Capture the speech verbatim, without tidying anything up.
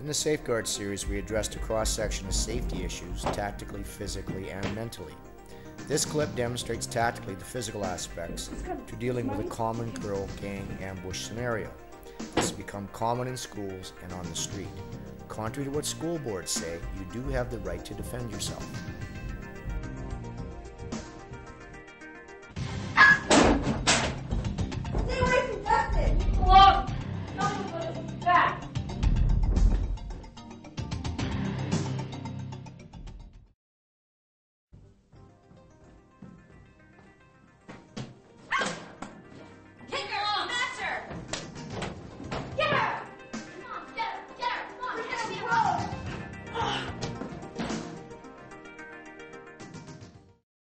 In the Safeguard series, we addressed a cross-section of safety issues, tactically, physically, and mentally. This clip demonstrates tactically the physical aspects to dealing with a common girl gang ambush scenario. This has become common in schools and on the street. Contrary to what school boards say, you do have the right to defend yourself.